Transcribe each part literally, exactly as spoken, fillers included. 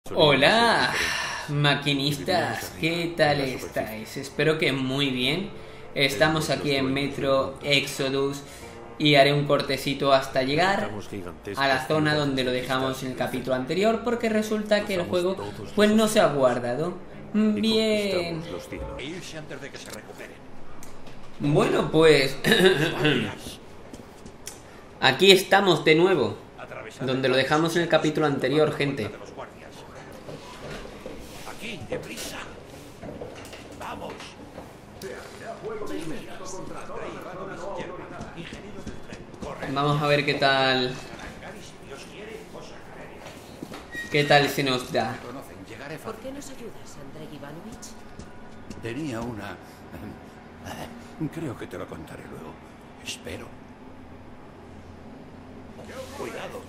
Hola, maquinistas, ¿qué tal estáis? Espero que muy bien. Estamos aquí en Metro Exodus y haré un cortecito hasta llegar a la zona donde lo dejamos en el capítulo anterior, porque resulta que el juego pues no se ha guardado. Bien. Bueno, pues aquí estamos de nuevo, donde lo dejamos en el capítulo anterior, gente. Aquí, deprisa. Vamos. Vamos a ver qué tal. ¿Qué tal se nos da? ¿Por qué nos ayudas, Andrei Ivanovich? Tenía una... Creo que te lo contaré luego. Espero. Cuidado.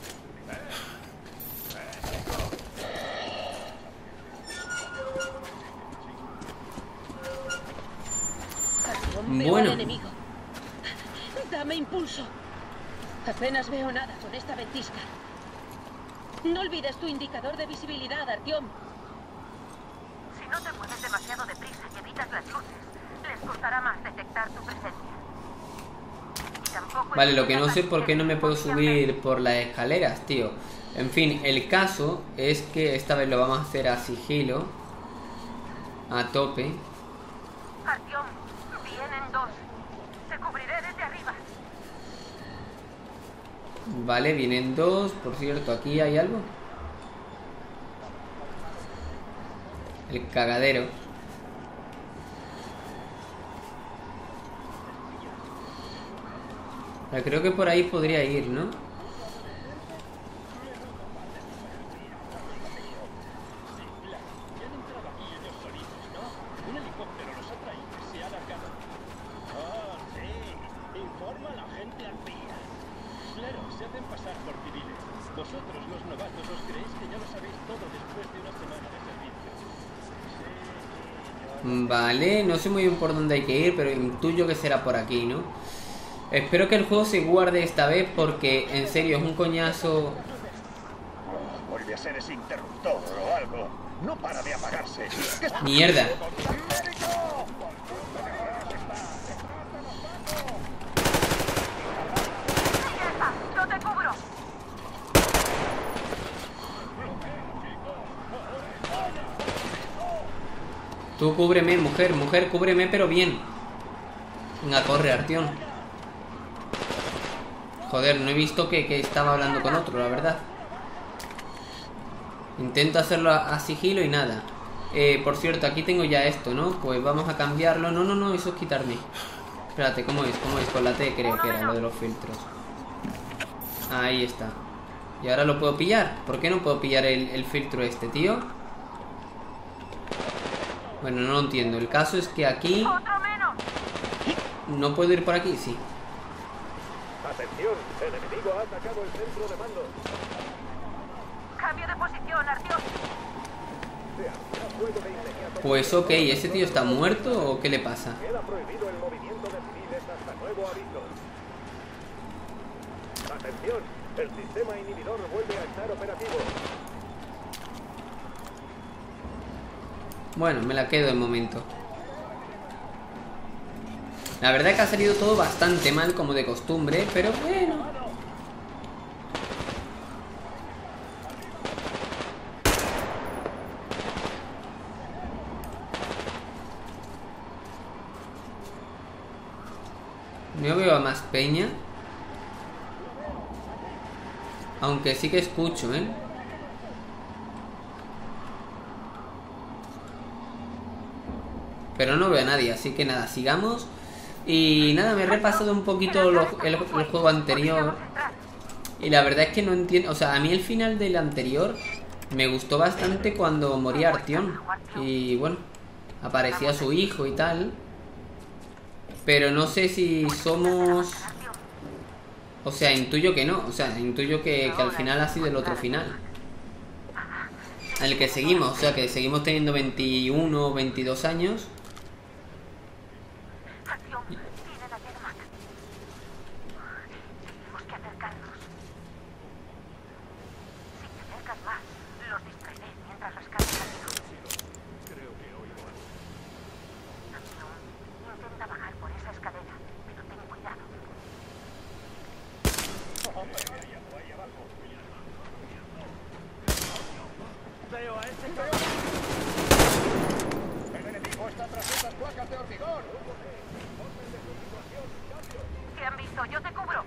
Veo Bueno. al enemigo. Dame impulso. Apenas veo nada con esta ventisca. No olvides tu indicador de visibilidad, Artyom. Si no te mueves demasiado deprisa y evitas las luces, les costará más detectar tu presencia. Y tampoco Vale, lo que no sé por qué no me puedo subir por las escaleras, tío. En fin, el caso es que esta vez lo vamos a hacer a sigilo, a tope. Artyom, vienen dos. Te cubriré desde arriba. Vale, vienen dos. Por cierto, aquí hay algo. El cagadero. Vale, creo que por ahí podría ir, ¿no? Vale, no sé muy bien por dónde hay que ir, pero intuyo que será por aquí, ¿no? Espero que el juego se guarde esta vez, porque en serio es un coñazo. Vuelve a ser ese interruptor o algo. No para de apagarse. Mierda. ¡Yo te cubro! Tú cúbreme, mujer, mujer, cúbreme, pero bien. Venga, corre, Artyom. Joder, no he visto que, que estaba hablando con otro, la verdad. Intento hacerlo a, a sigilo y nada. Eh, por cierto, aquí tengo ya esto, ¿no? Pues vamos a cambiarlo. No, no, no, eso es quitarme. Espérate, ¿cómo es? ¿Cómo es? Con la T creo que era lo de los filtros. Ahí está. Y ahora lo puedo pillar. ¿Por qué no puedo pillar el, el filtro este, tío? Bueno, no lo entiendo. El caso es que aquí... ¡Otro menos! ¿No puedo ir por aquí? Sí. Atención, el enemigo ha atacado el centro de mando. Cambio de posición, Artyom. Pues ok, ¿ese tío está muerto o qué le pasa? Queda prohibido el movimiento de civiles hasta nuevo aviso. Atención, el sistema inhibidor vuelve a estar operativo. Bueno, me la quedo de momento. La verdad es que ha salido todo bastante mal, como de costumbre, pero bueno. No veo a más peña. Aunque sí que escucho, ¿eh? Pero no veo a nadie, así que nada, sigamos. Y nada, me he repasado un poquito lo, el, el juego anterior. Y la verdad es que no entiendo. O sea, a mí el final del anterior me gustó bastante cuando moría Artyom. Y bueno, aparecía su hijo y tal. Pero no sé si somos... O sea, intuyo que no. O sea, intuyo que, que al final ha sido el otro final. Al que seguimos. O sea, que seguimos teniendo veintiuno o veintidós años. Artyom, tienen a Yermak. Tenemos que acercarnos. Si te acercas más, los distraeré mientras El enemigo está tras esas placas de hormigón. ¿Qué han visto? Yo te cubro.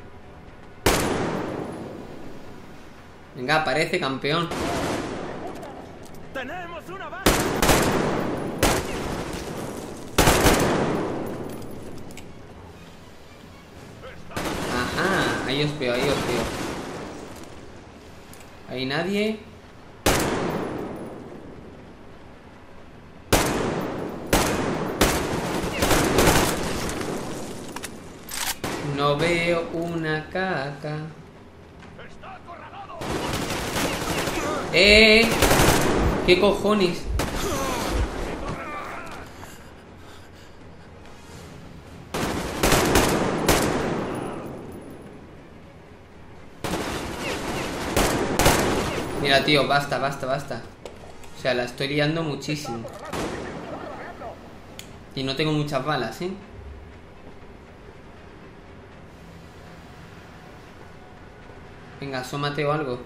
Venga, aparece, campeón. ¡Tenemos una baja! Ajá, ahí os veo, ahí os veo. Ahí nadie. No veo una caca. ¡Eh! ¿Qué cojones? Mira, tío, basta, basta, basta. O sea, la estoy liando muchísimo. Y no tengo muchas balas, ¿eh? Venga, asómate o algo.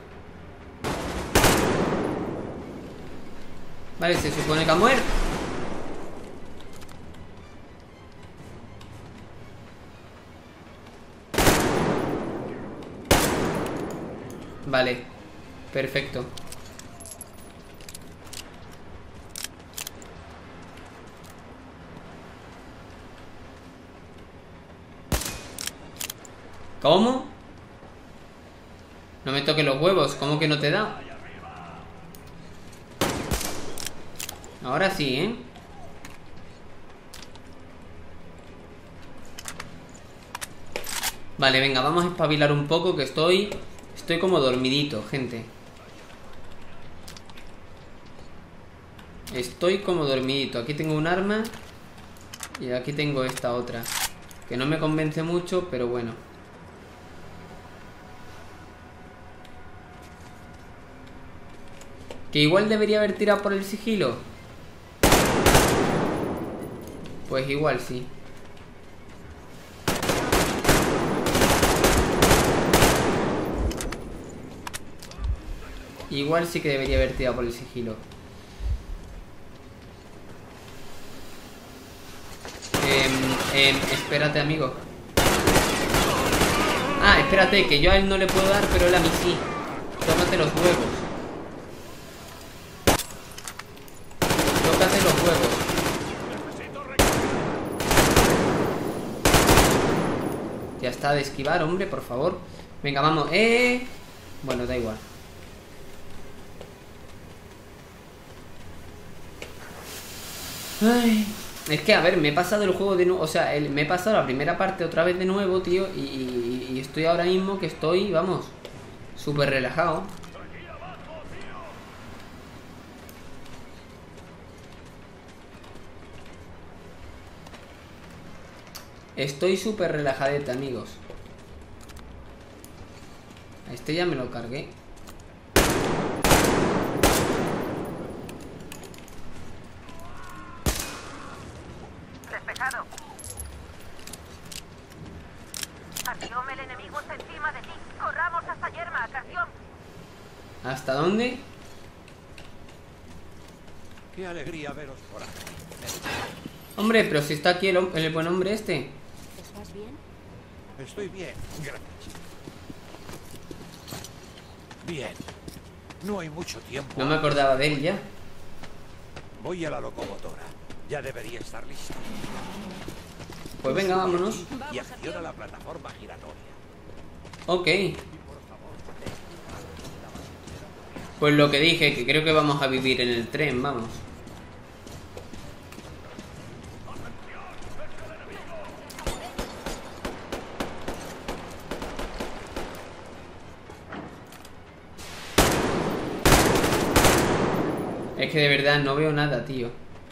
Vale, se supone que ha muerto. Vale, perfecto. ¿Cómo? No me toques los huevos, ¿cómo que no te da? Ahora sí, ¿eh? Vale, venga, vamos a espabilar un poco, que estoy... Estoy como dormidito, gente. Estoy como dormidito. Aquí tengo un arma. Y aquí tengo esta otra, que no me convence mucho, pero bueno. Que igual debería haber tirado por el sigilo. Pues igual sí. Igual sí que debería haber tirado por el sigilo. Eh, eh, espérate, amigo. Ah, espérate, que yo a él no le puedo dar, pero él a mí sí. Tócate los huevos. Tócate los huevos. Ya está, de esquivar, hombre, por favor. Venga, vamos. Eh. Bueno, da igual. Ay, es que, a ver, me he pasado el juego de nuevo. O sea, el, me he pasado la primera parte otra vez de nuevo, tío. Y, y, y estoy ahora mismo que estoy, vamos, súper relajado. Estoy súper relajadete, amigos. A este ya me lo cargué. Despejado. Acción, el enemigo está encima de ti. Corramos hasta Yerma, acción. ¿Hasta dónde? Qué alegría veros por aquí. Hombre, pero si está aquí el, hom- el buen hombre este. ¿Estás bien? Estoy bien, gracias. Bien. No hay mucho tiempo. No me acordaba de él ya. Voy a la locomotora. Ya debería estar lista. Pues venga, vámonos. Y acciona la plataforma giratoria. Ok. Pues lo que dije, que creo que vamos a vivir en el tren, vamos. Es que de verdad no veo nada, tío.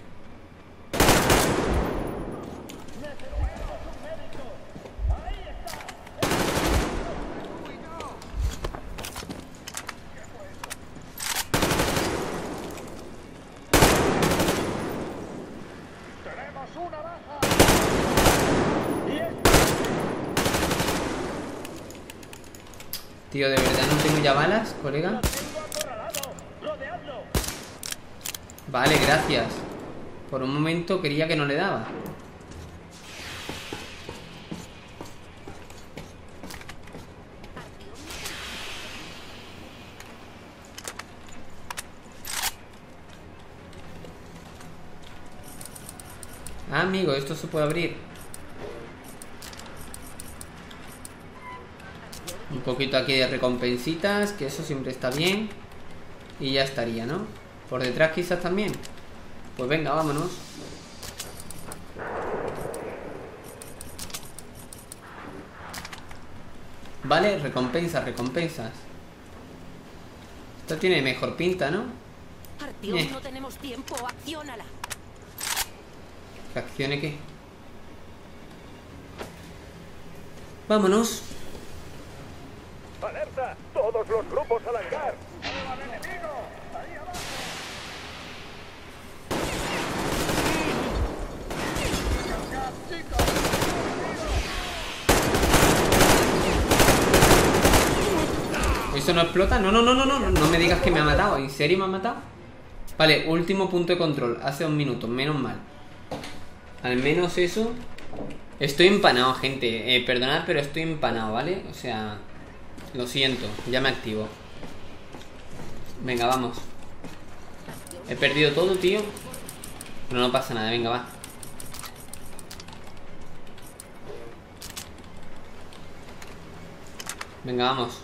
¡Tenemos una baja! Tío, de verdad no tengo ya balas, colega. ¡Tengo acorralado! ¡Rodeadlo! Vale, gracias. Por un momento quería que no le daba. Ah, amigo, esto se puede abrir. Un poquito aquí de recompensitas, que eso siempre está bien. Y ya estaría, ¿no? Por detrás quizás también. Pues venga, vámonos. Vale, recompensas, recompensas. Esto tiene mejor pinta, ¿no? Artyom, Eh. no tenemos tiempo. Acciónala. ¿Que accione qué? Vámonos. ¡Alerta! ¡Todos los grupos al hangar! ¡Al enemigo! ¡Ahí abajo! ¿Eso no explota? No, no, no, no, no, no me digas que me ha matado. ¿En serio me ha matado? Vale, último punto de control. Hace dos minutos, menos mal. Al menos eso. Estoy empanado, gente. Eh, perdonad, pero estoy empanado, ¿vale? O sea, lo siento, ya me activo. Venga, vamos. He perdido todo, tío. Pero no pasa nada, venga, va. Venga, vamos.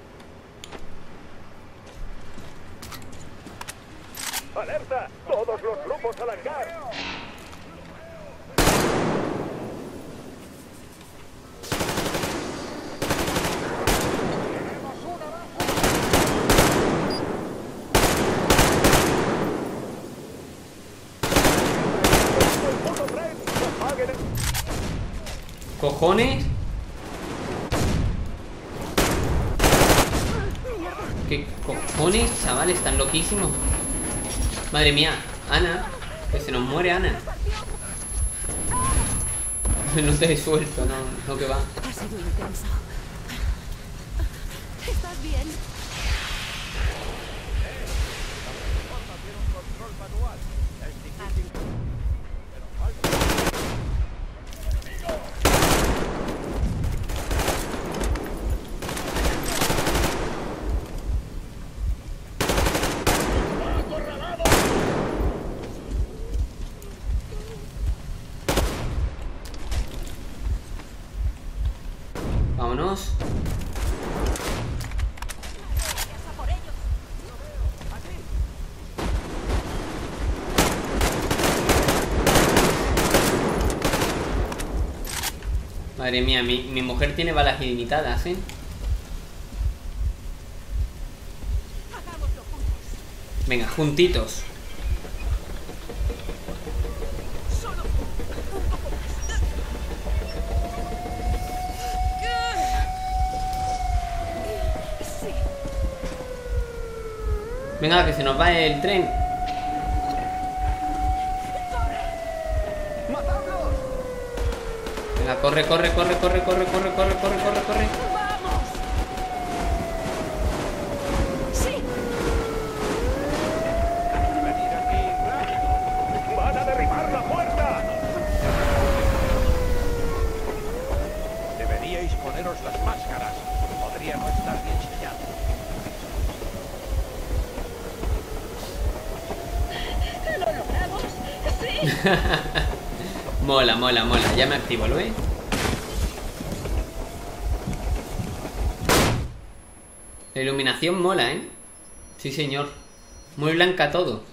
¡Alerta! ¡Todos los grupos al hangar! ¿Cojones? ¿Qué cojones, chavales? Están loquísimos. Madre mía, Ana. Que se nos muere Ana. No te he suelto, no, no que va. Ha sido intenso. ¿Estás bien? Vámonos. Madre mía, mi, mi mujer tiene balas ilimitadas, ¿eh? Venga, juntitos. Venga, que se nos va el tren. Venga, corre, corre, corre, corre, corre, corre, corre, corre, corre, corre. ¡Vamos! ¡Sí! ¡Venid aquí, rápido! ¡Van a derribar la puerta! Deberíais poneros las máscaras. Podría no estar bien sellado. ¡Lo logramos! ¡Sí! Mola, mola, mola. Ya me activo, ¿lo ves? La iluminación mola, ¿eh? Sí, señor. Muy blanca todo.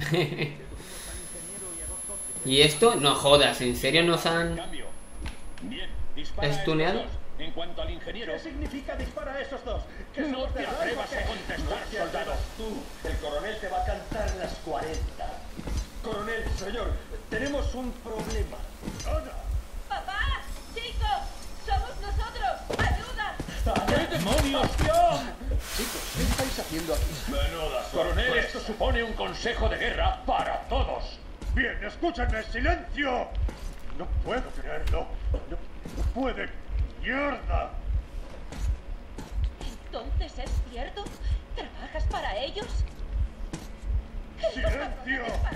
¿Y esto? No jodas, ¿en serio nos han Cambio. Bien, dispara a estos estuneado? dos. En cuanto al ingeniero... ¿Qué significa dispara a esos dos? No te atrevas a contestar, soldado. Tú, el coronel te va a cantar las cuarenta. Coronel, señor, tenemos un problema. ¡Papá! ¡Chicos! ¡Somos nosotros! ¡Ayuda! ¡Qué demonios! Chicos, ¿qué estáis haciendo aquí? Menuda coronel, esto supone un consejo de guerra para todos. Bien, escúchenme, silencio. No puedo creerlo. No, no puede. ¡Mierda! ¿Entonces es cierto? ¿Trabajas para ellos? ¡Silencio!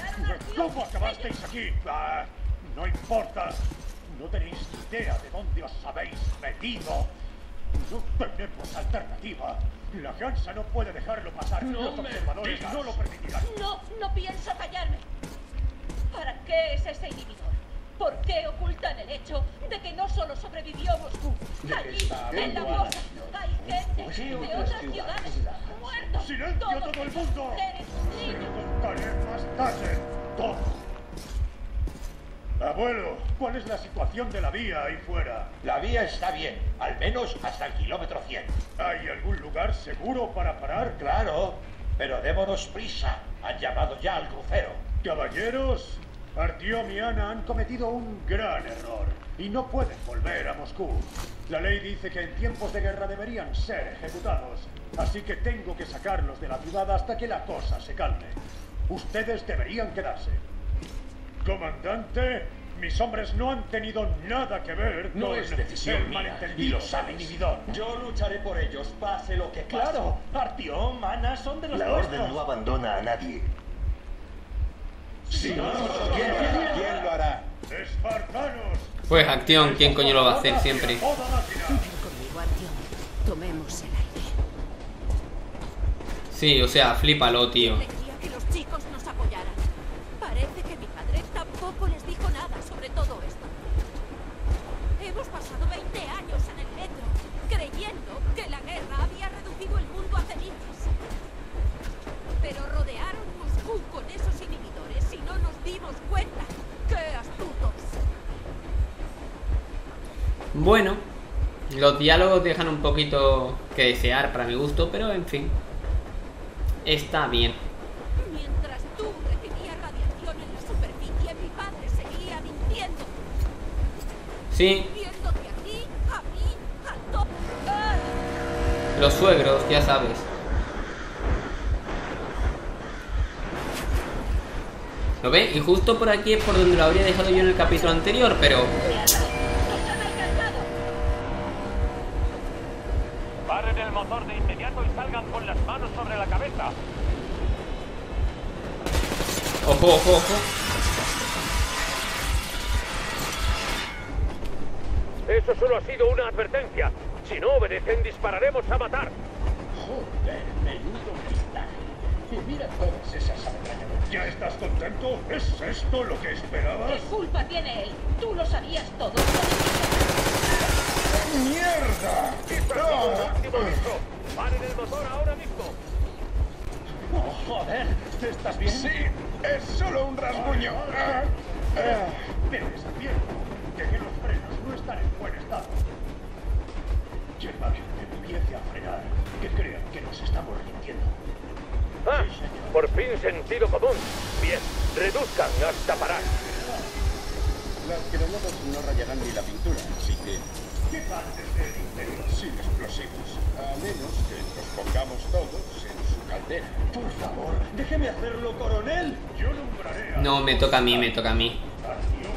¿Cómo acabasteis aquí? Ah, no importa. No tenéis ni idea de dónde os habéis metido. No tenemos alternativa. La Hansa no puede dejarlo pasar. No Los me observadores digas. no lo permitirán. No, no pienso callarme. ¿Para qué es ese inhibidor? ¿Por qué ocultan el hecho de que no solo sobrevivió Moscú? Allí, en la fosa, hay gente de otras ciudades muertos. ¡Silencio Todos todo el ellos, mundo! mujeres, Te niños. lo contaré más tarde. Todo. Abuelo, ¿cuál es la situación de la vía ahí fuera? La vía está bien, al menos hasta el kilómetro cien. ¿Hay algún lugar seguro para parar? Claro, pero démonos prisa. Han llamado ya al crucero. Caballeros, Artyom y Ana han cometido un gran error y no pueden volver a Moscú. La ley dice que en tiempos de guerra deberían ser ejecutados, así que tengo que sacarlos de la ciudad hasta que la cosa se calme. Ustedes deberían quedarse. Comandante, mis hombres no han tenido nada que ver No con es decisión el mía, malentendido y lo del sabes. inhibidor. Yo lucharé por ellos, pase lo que pase. Claro, Artyom, Ana son de los La nuestros. orden no abandona a nadie. Si no, ¿Quién, quién lo hará? ¡Espartanos! Pues acción, ¿quién coño lo va a hacer siempre? Toda máquina. Conmigo, Artyom. Tomemos el aire. Sí, o sea, flípalo, tío. Quería que los chicos nos apoyaran. Parece que mi padre tampoco les dijo nada sobre todo esto. Hemos pasado veinte años en el metro, creyendo que la guerra había reducido el mundo a cenizas. Pero rodearon Moscú con esos inhibidores y no nos dimos cuenta. ¡Qué astutos! Bueno, los diálogos dejan un poquito que desear para mi gusto, pero en fin, está bien. Mientras tú recibías radiación en la superficie, mi padre seguía mintiendo. Sí, Viéndote a ti, a mí, a todos. ¡Ah! los suegros, ya sabes. ¿Lo ves? Y justo por aquí es por donde lo habría dejado yo en el capítulo anterior, pero... ¡Nos han alcanzado! Paren el motor de inmediato y salgan con las manos sobre la cabeza. Ojo, ojo, ojo. Eso solo ha sido una advertencia. Si no obedecen, dispararemos a matar. Joder, menudo mensaje. Y mira todas esas ametralladoras. ¿Ya estás contento? ¿Es esto lo que esperabas? ¿Qué culpa tiene él? Tú lo sabías todo. ¡Mierda! ¡Último aviso! ¡Paren el motor ahora mismo! Oh, joder, ¿estás bien? Sí, es solo un rasguño. Ah, ah. Debes advierto de que los frenos no están en buen estado. Lleva que empiece a frenar, que crean que nos estamos rindiendo. Ah, por fin sentido común. Bien, reduzcan hasta parar. Las granadas no rayarán ni la pintura, así que ¿Qué partes del interior? sin explosivos. A menos que nos pongamos todos en su caldera. Por favor, déjeme hacerlo, coronel. Yo nombraré a... No, me toca a mí, me toca a mí. Artyom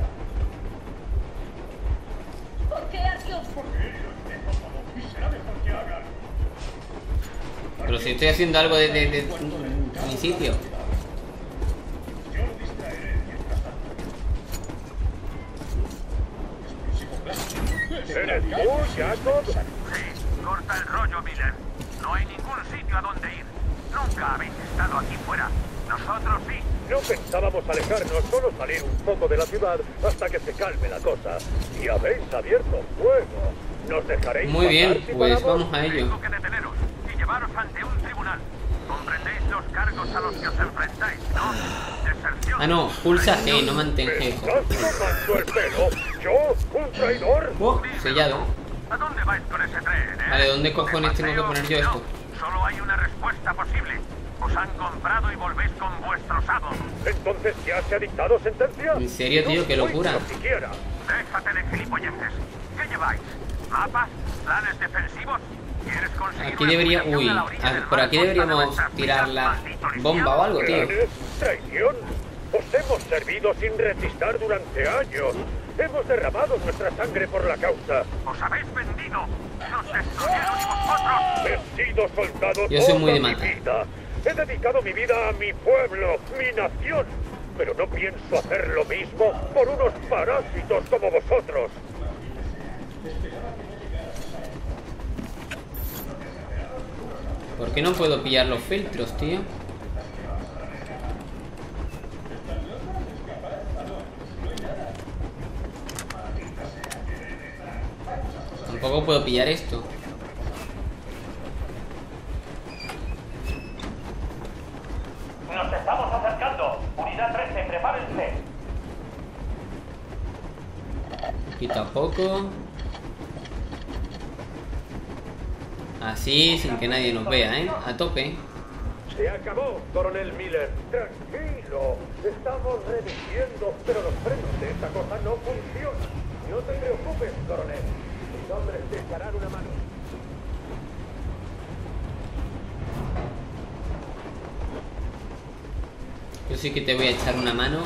lo hará. ¿Por qué, Artyom? Porque él lo empezó todo y será mejor que hagan. Pero si estoy haciendo algo desde de, de, mi sitio. Yo lo distraeré mientras tanto. ¿Eres tú, Jacob? Sí, corta el rollo, Miller. No hay ningún sitio a donde ir. Nunca habéis estado aquí fuera. Nosotros sí. No pensábamos alejarnos, solo salir un poco de la ciudad hasta que se calme la cosa. Y habéis abierto fuego. ¿Nos dejaréis Muy bien, pasar si pues paramos? vamos a ello. Tengo que deteneros y llevaros ante un tribunal. ¿Comprendéis los cargos a los que os enfrentáis, no? Deserción. Ah, no, pulsa G, no mantén ¿Me G. estás tomando el pelo? ¿Yo? ¿Un traidor? Oh, sellado. ¿A dónde vais con ese tren, eh? Vale, ¿dónde cojones tengo que poner yo esto? No, solo hay una respuesta posible. Os han comprado y volvéis con vuestros amos. ¿Entonces ya se ha dictado sentencia? ¿En serio, tío? ¡Qué locura! No siquiera. Déjate de gilipolleces. ¿Qué lleváis? ¿Mapas? ¿Planes defensivos? ¿Quieres conseguir Aquí una debería... comunicación Uy, a la orilla ah, del por mar aquí contra deberíamos nuestras tirar vidas, la maldito bomba o algo, tío. ¿Planes? ¿Traición? Os hemos servido sin rechistar durante años. Hemos derramado nuestra sangre por la causa. ¡Os habéis vendido! ¡Nos destruyeron y vosotros! He sido soldado Yo soy muy toda de mi matar. vida. He dedicado mi vida a mi pueblo, mi nación. pero no pienso hacer lo mismo por unos parásitos como vosotros. ¿Por qué no puedo pillar los filtros, tío? Tampoco puedo pillar esto. Nos estamos acercando. Unidad trece, prepárense. Quita poco. Así, sin que nadie nos vea, ¿eh? A tope. Se acabó, coronel Miller. Tranquilo. Estamos resistiendo, pero los frenos de esta cosa no funcionan. No te preocupes, coronel. Mis hombres te echarán una mano. Yo sí que te voy a echar una mano.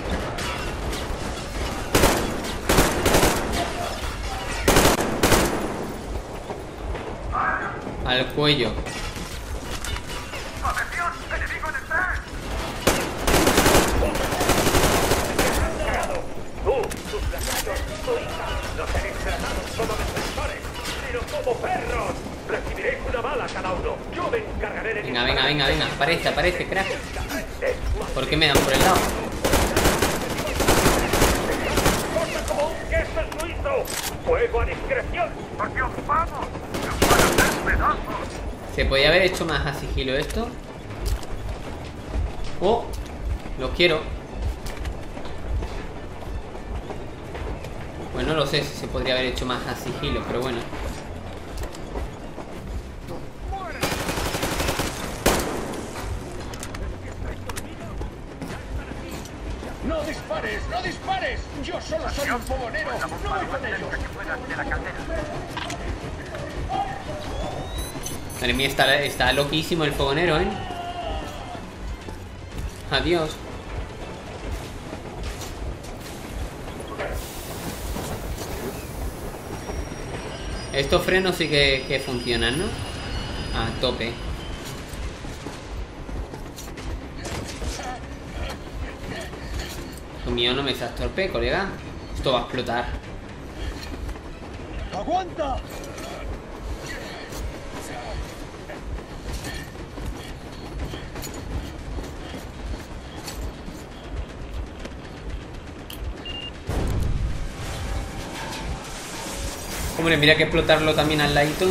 Al cuello. ¡Atención! ¡Enemigo en el tren! Tú, tus lacayos, tu hija, no seréis tratados como defensores, sino como perros. Recibiréis una bala cada uno. Yo me encargaré de... Venga, venga, venga, venga. Aparece, aparece, crack. ¿Por qué me dan por el lado? ¡Corta como un queso suizo! ¡Fuego a discreción! ¡Porque os vamos! ¡Nos van a hacer pedazos! ¿Se podía haber hecho más a sigilo esto? ¡Oh! Lo quiero. Bueno, no lo sé si se podría haber hecho más a sigilo, pero bueno. ¡No dispares! ¡No dispares! ¡Yo solo soy un fogonero! ¡No voy con ellos! Madre mía, está, está loquísimo el fogonero, ¿eh? Adiós. Estos frenos sí que, que funcionan, ¿no? A tope. Lo mío no me seas torpe, colega. Esto va a explotar. ¡Aguanta! Hombre, mira que explotarlo también al ladito.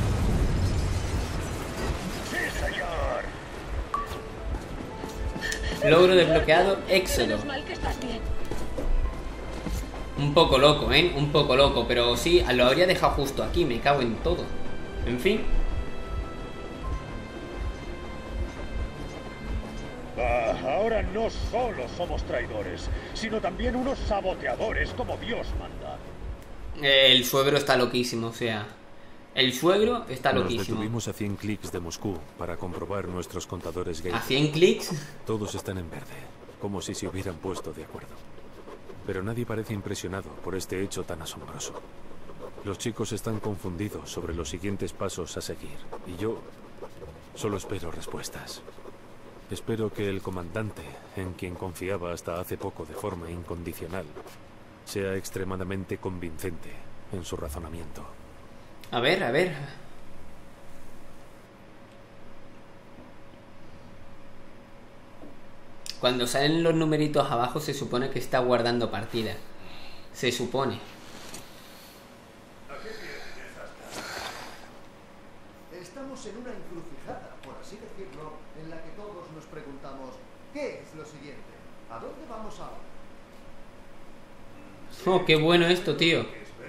Logro desbloqueado, Éxodo. Menos mal que estás bien. Un poco loco, ¿eh? Un poco loco, pero sí, lo habría dejado justo aquí, me cago en todo. En fin. Ah, ahora no solo somos traidores, sino también unos saboteadores como Dios manda. El suegro está loquísimo, o sea... El suegro está Nos loquísimo. detuvimos a cien clics de Moscú para comprobar nuestros contadores gay. ¿A cien clics? Todos están en verde, como si se hubieran puesto de acuerdo. Pero nadie parece impresionado por este hecho tan asombroso. Los chicos están confundidos sobre los siguientes pasos a seguir, y yo solo espero respuestas. Espero que el comandante, en quien confiaba hasta hace poco de forma incondicional, sea extremadamente convincente en su razonamiento. A ver, a ver. Cuando salen los numeritos abajo se supone que está guardando partida. Se supone. Estamos en una encrucijada, por así decirlo, en la que todos nos preguntamos, ¿qué es lo siguiente? ¿A dónde vamos ahora? Oh, qué bueno esto, tío.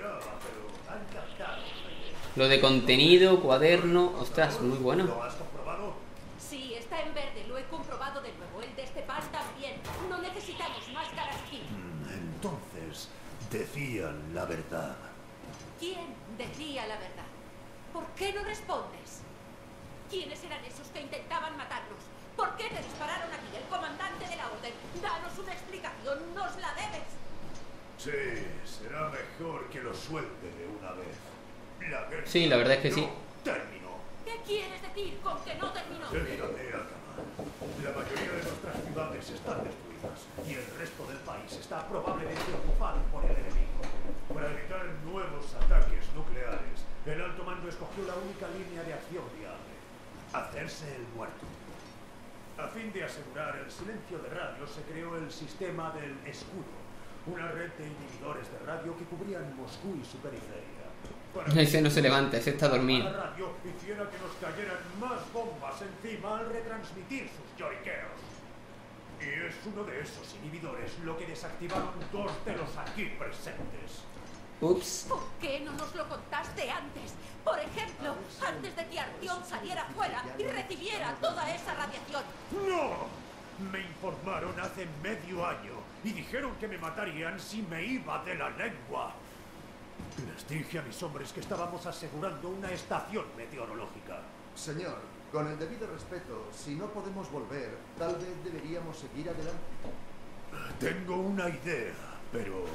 Lo de contenido, cuaderno, ostras, muy bueno. Sí, está en verde, lo he comprobado de nuevo. El de Esteban también. No necesitamos máscaras aquí. Entonces, decían la verdad. ¿Quién decía la verdad? ¿Por qué no respondes? ¿Quiénes eran esos que intentaban matarnos? ¿Por qué te dispararon aquí, el comandante de la orden? Danos una explicación, nos la debes. Sí, será mejor que lo suelte de una vez. La guerra Sí, la verdad es que sí. terminó. ¿Qué quieres decir con que no terminó? Déjame acabar. La mayoría de nuestras ciudades están destruidas. Texas y el resto del país está probablemente ocupado por el enemigo. Para evitar nuevos ataques nucleares, el alto mando escogió la única línea de acción viable: hacerse el muerto. A fin de asegurar el silencio de radio, se creó el sistema del escudo, una red de inhibidores de radio que cubrían Moscú y su periferia. Ese no se levanta, ese está dormido. La radio hiciera que nos cayeran más bombas encima al retransmitir sus lloriqueos. Y es uno de esos inhibidores lo que desactivaron dos de los aquí presentes. Ups. ¿Por qué no nos lo contaste antes? Por ejemplo, antes de que Artyom saliera fuera y recibiera toda esa radiación. ¡No! Me informaron hace medio año y dijeron que me matarían si me iba de la lengua. Les dije a mis hombres que estábamos asegurando una estación meteorológica. Señor, con el debido respeto, si no podemos volver, tal vez deberíamos seguir adelante. Tengo una idea, pero...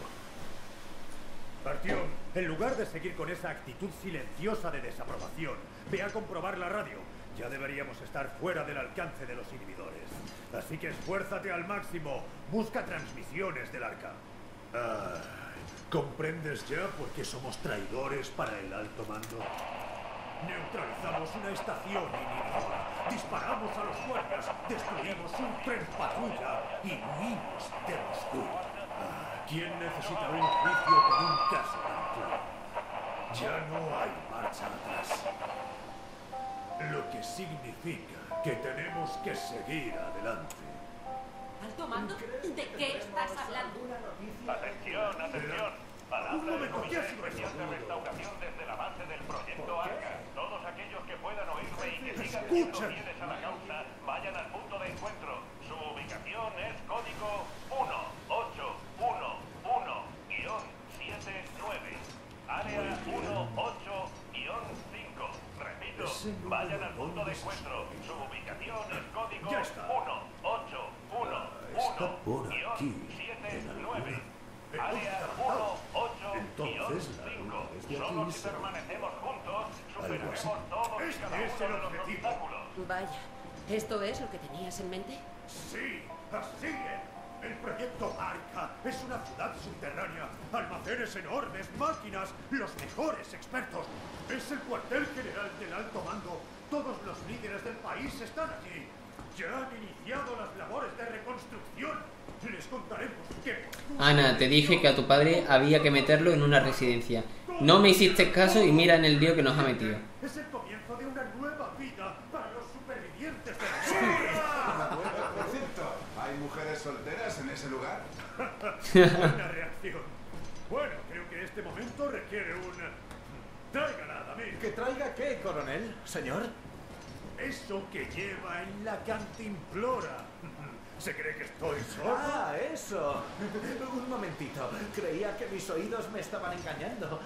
Artyom, en lugar de seguir con esa actitud silenciosa de desaprobación, ve a comprobar la radio. Ya deberíamos estar fuera del alcance de los inhibidores. Así que esfuérzate al máximo. Busca transmisiones del arca. Ah, ¿comprendes ya por qué somos traidores para el alto mando? Neutralizamos una estación inhibidora, disparamos a los guardias, destruimos un tren patrulla y huimos de Moscú. Ah, ¿quién necesita un juicio con un caso tan claro? Ya no hay marcha atrás. Lo que significa que tenemos que seguir adelante. ¿Alto mando? ¿De qué estás hablando? Atención, atención. Palabra del Comité Especial de Restauración desde la base del Proyecto Arca. Todos aquellos que puedan oírme y que sigan siendo fieles a la causa, vayan al punto de encuentro. Su ubicación es código uno ocho uno uno siete nueve. Área uno ocho cinco. Repito, vayan al punto de encuentro. Su ubicación es código uno ocho uno uno siete nueve. Área uno ocho cinco. Solo si permanecemos juntos, superaremos todos y cada uno de los obstáculos. Vaya, ¿esto es lo que tenías en mente? Sí, así es. El proyecto Arca es una ciudad subterránea, almacenes enormes, máquinas, los mejores expertos. Es el cuartel general del alto mando. Todos los líderes del país están allí. Ya han iniciado las labores de reconstrucción. Les contaremos qué. Ana, te dije que a tu padre había que meterlo en una residencia. No me hiciste caso y mira en el lío que nos ha metido. Es el comienzo de una nueva vida para los supervivientes de la guerra. Por cierto, ¿hay mujeres solteras en ese lugar? Buena reacción. Bueno, creo que este momento requiere un... Tráigala, David. ¿Que traiga qué, coronel? ¿Señor? Eso que lleva en la cantimplora. ¿Se cree que estoy sordo? Ah, eso. Un momentito. Creía que mis oídos me estaban engañando.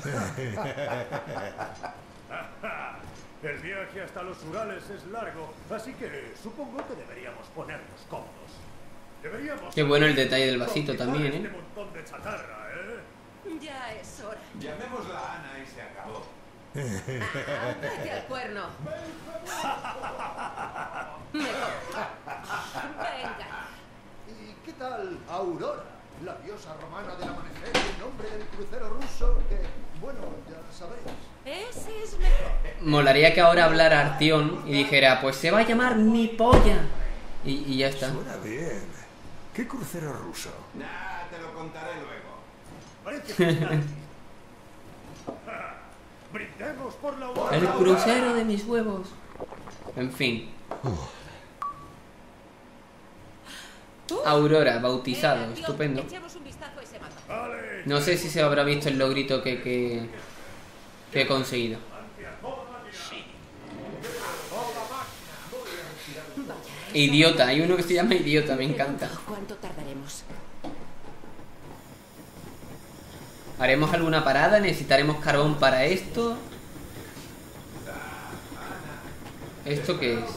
El viaje hasta los Urales es largo, así que supongo que deberíamos ponernos cómodos. Deberíamos... Qué bueno el detalle del vasito también, este ¿eh? montón de chatarra, ¿eh? Ya es hora. Llamémosla a Ana y se acabó. Ah, vete al cuerno. Mejor. Venga. ¿Y qué tal Aurora, la diosa romana del amanecer y el nombre del crucero ruso que, bueno, ya sabéis? Ese es mejor. Molaría que ahora hablara Artyom y dijera, pues se va a llamar mi polla. Y, y ya está. Suena bien. ¿Qué crucero ruso? Nah, te lo contaré luego. Brindemos por la El crucero de mis huevos. En fin. Aurora, bautizado, estupendo. No sé si se habrá visto el logrito que, que, que he conseguido. Idiota, hay uno que se llama Idiota, me encanta. ¿Cuánto tardaremos? ¿Haremos alguna parada? ¿Necesitaremos carbón para esto? ¿Esto qué es?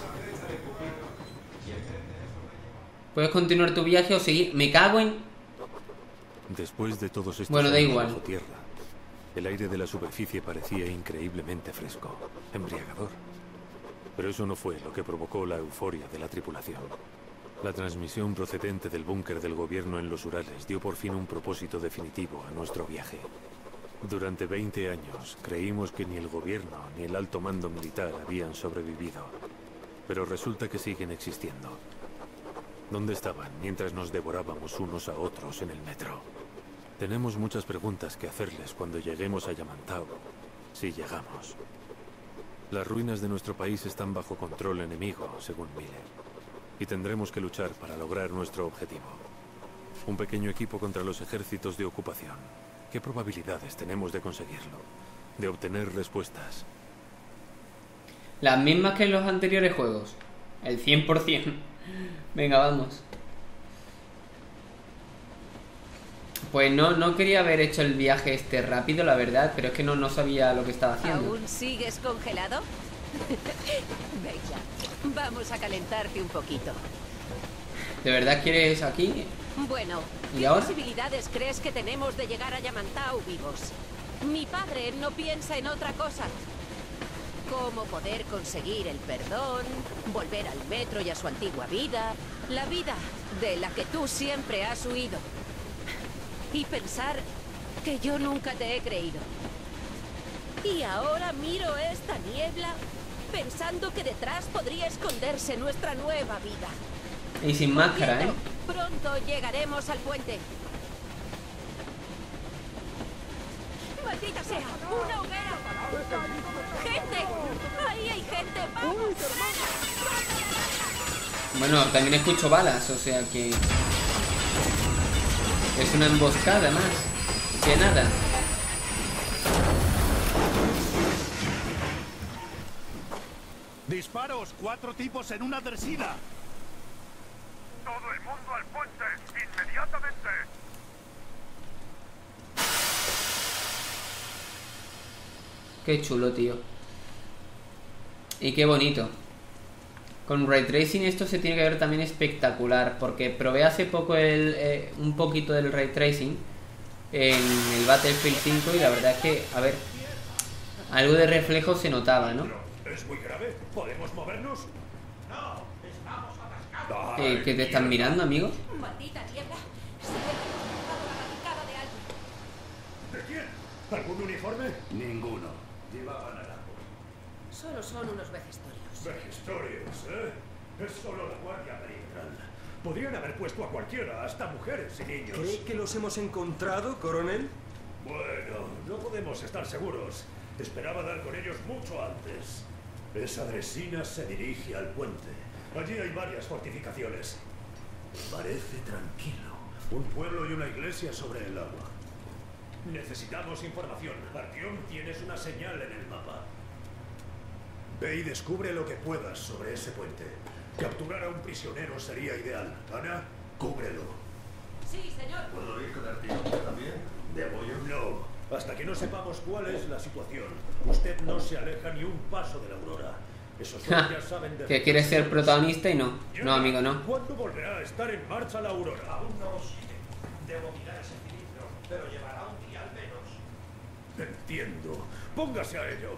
¿Puedes continuar tu viaje o seguir? Me cago en... Después de todos estos bueno, da años igual. bajo tierra, el aire de la superficie parecía increíblemente fresco, embriagador. Pero eso no fue lo que provocó la euforia de la tripulación. La transmisión procedente del búnker del gobierno en los Urales dio por fin un propósito definitivo a nuestro viaje. Durante veinte años creímos que ni el gobierno ni el alto mando militar habían sobrevivido. Pero resulta que siguen existiendo. ¿Dónde estaban mientras nos devorábamos unos a otros en el metro? Tenemos muchas preguntas que hacerles cuando lleguemos a Yamantau, si llegamos. Las ruinas de nuestro país están bajo control enemigo, según Miller. Y tendremos que luchar para lograr nuestro objetivo. Un pequeño equipo contra los ejércitos de ocupación. ¿Qué probabilidades tenemos de conseguirlo? De obtener respuestas. Las mismas que en los anteriores juegos. El cien por cien. Venga, vamos. Pues no, no quería haber hecho el viaje este rápido, la verdad. Pero es que no, no sabía lo que estaba haciendo. ¿Aún sigues congelado? Venga, vamos a calentarte un poquito. ¿De verdad quieres aquí? Bueno, ¿y ¿qué ahora? posibilidades crees que tenemos de llegar a Yamantau vivos? Mi padre no piensa en otra cosa. Cómo poder conseguir el perdón, volver al metro y a su antigua vida, la vida de la que tú siempre has huido. Y pensar que yo nunca te he creído. Y ahora miro esta niebla pensando que detrás podría esconderse nuestra nueva vida. Y sin máscara, ¿eh? Pronto llegaremos al puente. ¡Maldita sea! ¡Una hoguera! ¡Gente! ¡Ahí hay gente! ¡Vamos! Bueno, también escucho balas, o sea que... Es una emboscada más que nada. ¡Disparos! ¡Cuatro tipos en una dresina! ¡Todo el mundo al puente! ¡Inmediatamente! Qué chulo, tío. Y qué bonito. Con Ray Tracing esto se tiene que ver también espectacular. Porque probé hace poco el, eh, un poquito del Ray Tracing en el Battlefield cinco. Y la verdad es que, a ver, algo de reflejo se notaba, ¿no? ¿Es muy grave? ¿Podemos movernos? No, estamos atascados. Eh, ¿Qué te están mirando, amigo? Maldita niebla. Se ve que hemos cruzado la barricada de alguien. ¿De quién? ¿Algún uniforme? Ninguno. Llevaban a la... Solo son unos vejestorios. Vejestorios, ¿eh? Es solo la guardia perimetral. Podrían haber puesto a cualquiera, hasta mujeres y niños. ¿Cree que los hemos encontrado, coronel? Bueno, no podemos estar seguros. Esperaba dar con ellos mucho antes. Esa dresina se dirige al puente. Allí hay varias fortificaciones. Parece tranquilo. Un pueblo y una iglesia sobre el agua. Necesitamos información. Artyom, tienes una señal en el mapa. Ve y descubre lo que puedas sobre ese puente. Capturar a un prisionero sería ideal. Ana, cúbrelo. Sí, señor. ¿Puedo ir con Artyom también? ¿De apoyo? No. Hasta que no sepamos cuál es la situación. Usted no se aleja ni un paso de la Aurora. Esos Ja, ya saben de... que quiere ser protagonista y no. No, amigo, no. ¿Cuándo volverá a estar en marcha la Aurora? Aún no lo sé. Debo mirar ese cilindro, pero llevará un día al menos. Entiendo. Póngase a ello.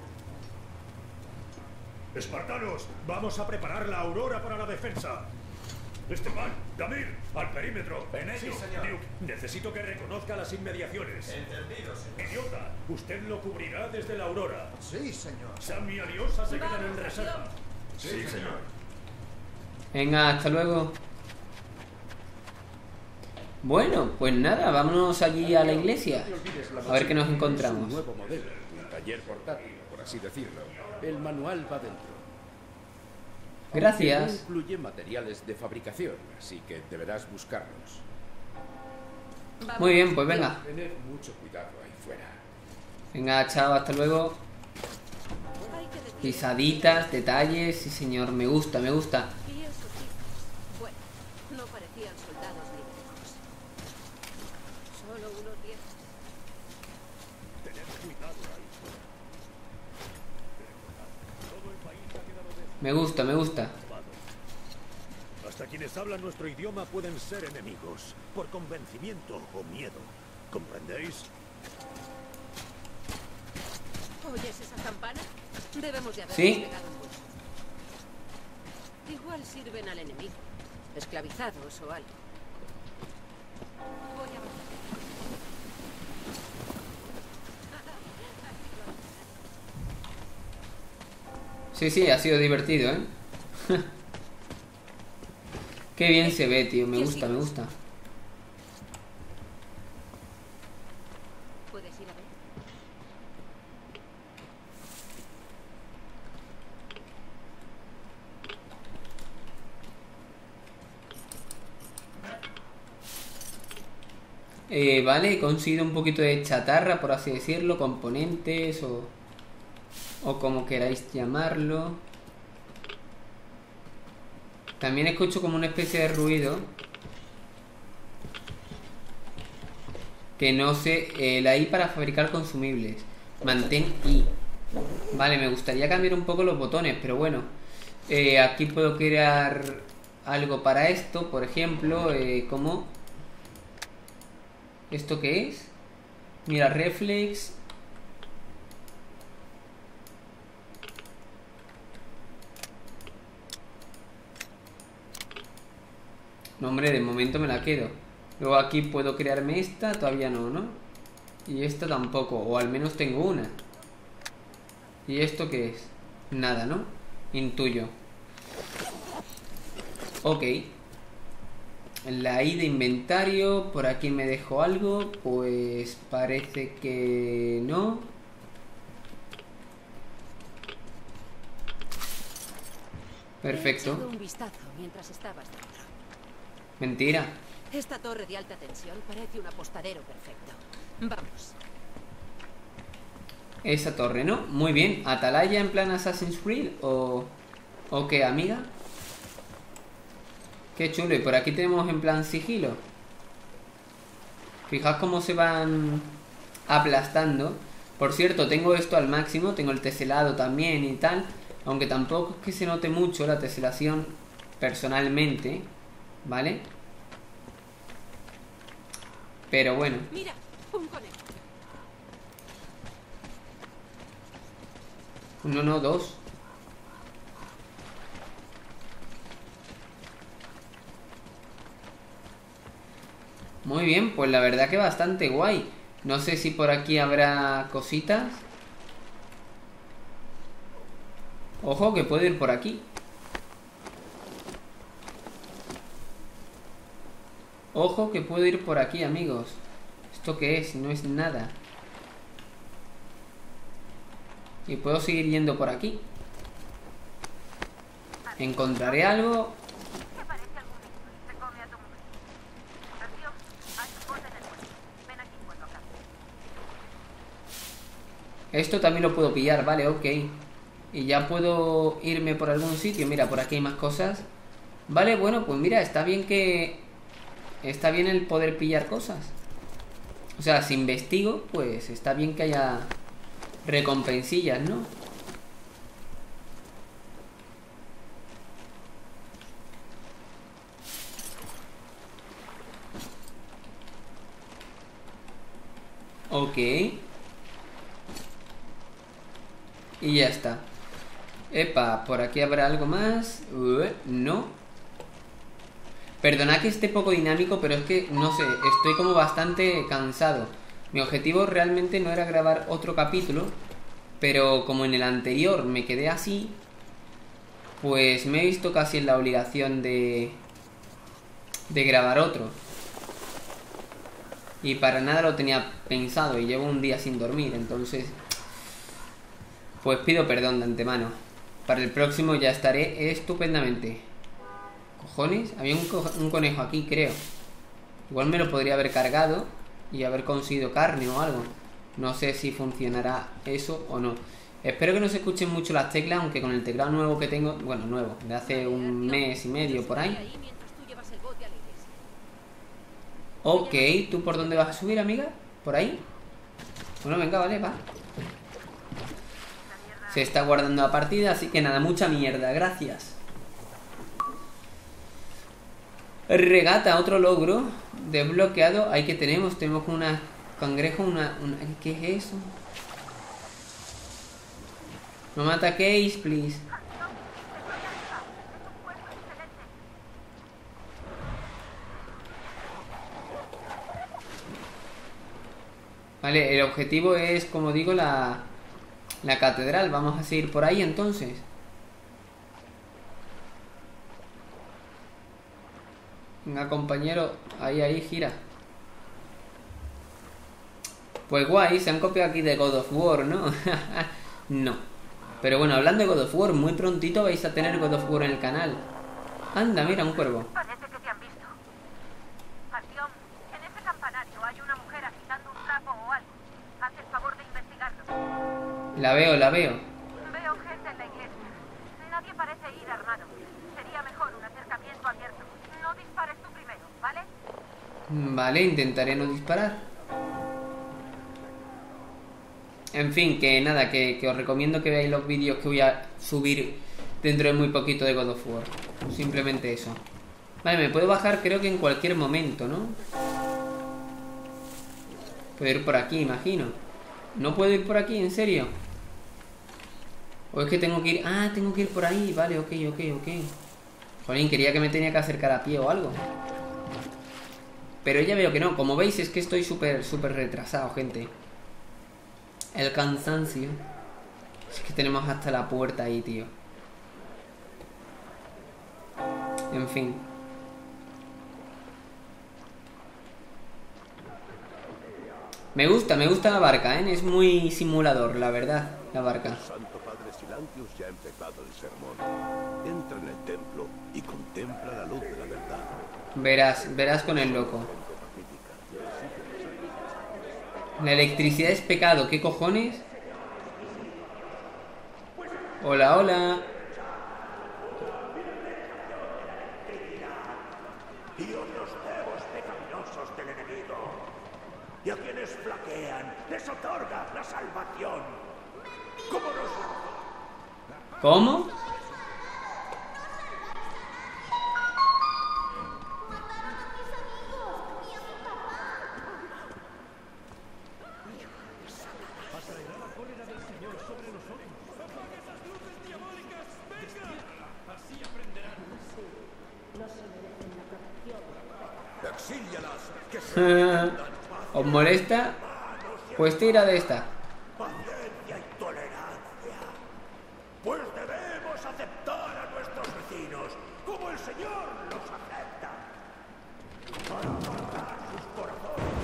Espartanos, vamos a preparar la Aurora para la defensa. Esteban, Damir, al perímetro. En ello, Sí, señor. Duke, necesito que reconozca las inmediaciones. Entendido, señor. Idiota, usted lo cubrirá desde la Aurora. Sí, señor. Sam y Aliosa se quedan en Vamos, reserva. Sí, señor. Venga, hasta luego. Bueno, pues nada, vámonos allí a la iglesia. A ver qué nos Un encontramos. nuevo modelo, un taller portátil, por así decirlo. El manual va dentro. Gracias. Aunque no incluye materiales de fabricación, así que deberás buscarlos. Vamos. Muy bien, pues venga. Tened mucho cuidado ahí fuera. Venga, chao, hasta luego. Hay que decir- Pisaditas, detalles, sí señor, me gusta, me gusta. Y esos tipos, bueno, no parecían soldados ni médicos. Solo unos viejos. Tened cuidado ahí fuera. Todo el país ha quedado desocupado. Me gusta, me gusta. Hasta quienes hablan nuestro idioma pueden ser enemigos, por convencimiento o miedo. ¿Comprendéis? ¿Oyes esa campana? Debemos de haber ¿Sí? pegado un buen susto. Igual sirven al enemigo. esclavizados o algo. Voy a bajar. Sí, sí, ha sido divertido, ¿eh? Qué bien se ve, tío. Me gusta, me gusta. ¿Puedes ir a ver? Eh, vale, he conseguido un poquito de chatarra, por así decirlo, componentes o, o como queráis llamarlo. También escucho como una especie de ruido que no sé, eh, la I para fabricar consumibles. Mantén I. Vale, me gustaría cambiar un poco los botones, pero bueno. Eh, aquí puedo crear algo para esto, por ejemplo, eh, como... ¿Esto qué es? Mira, reflex. No, hombre, de momento me la quedo. Luego aquí puedo crearme esta, todavía no, ¿no? Y esta tampoco, o al menos tengo una. ¿Y esto qué es? Nada, ¿no? Intuyo. Ok. La I de inventario, por aquí me dejo algo, pues parece que no. Perfecto. He echado un vistazo mientras estabas dentro. Mentira. Esta torre de alta tensión parece un apostadero perfecto. Vamos. Esa torre, ¿no? Muy bien. ¿Atalaya en plan Assassin's Creed o, o qué, amiga? Qué chulo. Y por aquí tenemos en plan sigilo. Fijaos cómo se van aplastando. Por cierto, tengo esto al máximo. Tengo el teselado también y tal. Aunque tampoco es que se note mucho la teselación personalmente. ¿Vale? Pero bueno. Mira, un conejo. Uno, no, dos. Muy bien, pues la verdad que bastante guay. No sé si por aquí habrá cositas. Ojo que puedo ir por aquí. Ojo que puedo ir por aquí, amigos. ¿Esto qué es? No es nada. Y puedo seguir yendo por aquí. ¿Encontraré algo? Esto también lo puedo pillar, vale, ok. Y ya puedo irme por algún sitio. Mira, por aquí hay más cosas. Vale, bueno, pues mira, está bien que... Está bien el poder pillar cosas. O sea, si investigo, pues está bien que haya recompensillas, ¿no? Ok. Y ya está. Epa, por aquí habrá algo más. Uh, no. Perdonad que esté poco dinámico, pero es que, no sé, estoy como bastante cansado. Mi objetivo realmente no era grabar otro capítulo, pero como en el anterior me quedé así, pues me he visto casi en la obligación de, de grabar otro. Y para nada lo tenía pensado y llevo un día sin dormir, entonces... Pues pido perdón de antemano. Para el próximo ya estaré estupendamente. ¿Cojones? Había un, co un conejo aquí, creo. Igual me lo podría haber cargado y haber conseguido carne o algo. No sé si funcionará eso o no. Espero que no se escuchen mucho las teclas, aunque con el teclado nuevo que tengo... Bueno, nuevo, de hace un mes y medio por ahí. Ok, ¿tú por dónde vas a subir, amiga? ¿Por ahí? Bueno, venga, vale, va. Se está guardando la partida, así que nada, mucha mierda, gracias. Regata, otro logro desbloqueado. Ahí que tenemos, tenemos una cangrejo, una, una... ¿Qué es eso? No me ataquéis, please. Vale, el objetivo es, como digo, la, la catedral. Vamos a seguir por ahí entonces. Venga, compañero. Ahí, ahí, gira. Pues guay, se han copiado aquí de God of War, ¿no? No. Pero bueno, hablando de God of War, muy prontito vais a tener God of War en el canal. Anda, mira, un cuervo. Parece que te han visto. Alción, en ese campanario hay una mujer agitando un trapo o algo. Haz el favor de investigarlo. La veo, la veo. Veo gente en la iglesia. Nadie parece ir armado. Sería mejor un acercamiento abierto. No dispares tú primero, ¿vale? Vale, intentaré no disparar. En fin, que nada, que, que os recomiendo que veáis los vídeos que voy a subir dentro de muy poquito de God of War. Simplemente eso. Vale, me puedo bajar creo que en cualquier momento, ¿no? Puedo ir por aquí, imagino. ¿No puedo ir por aquí? ¿En serio? ¿O es que tengo que ir? Ah, tengo que ir por ahí. Vale, ok, ok, ok. Jolín, quería que me tenía que acercar a pie o algo. Pero ya veo que no. Como veis es que estoy súper, súper retrasado, gente. El cansancio. Es que tenemos hasta la puerta ahí, tío. En fin. Me gusta, me gusta la barca, ¿eh? Es muy simulador, la verdad, la barca. El Santo Padre Silantius ya ha empezado el sermón. Entra en el templo y contempla la luz de la verdad. Verás, verás con el loco. La electricidad es pecado, ¿qué cojones? Hola, hola. Y os los cebos pecaminosos del enemigo. Y a quienes flaquean les otorga la salvación. ¿Cómo nos... ¿Cómo? ¿Os molesta? Pues tira de esta. Paciencia y tolerancia. Pues debemos aceptar a nuestros vecinos como el Señor los acepta. Para apartar sus corazones.